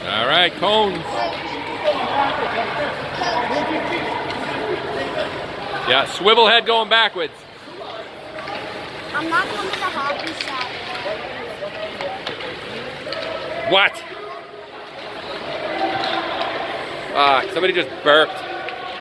All right, cones. Yeah, swivel head going backwards. I'm not going to the hockey shop. What? Somebody just burped.